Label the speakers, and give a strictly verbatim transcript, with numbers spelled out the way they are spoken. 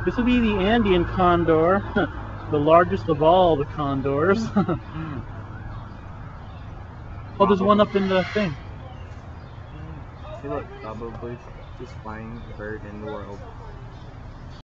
Speaker 1: This would be the Andean Condor, the largest of all the condors. Oh, there's one up in the thing.
Speaker 2: See, look, probably just flying bird in the world.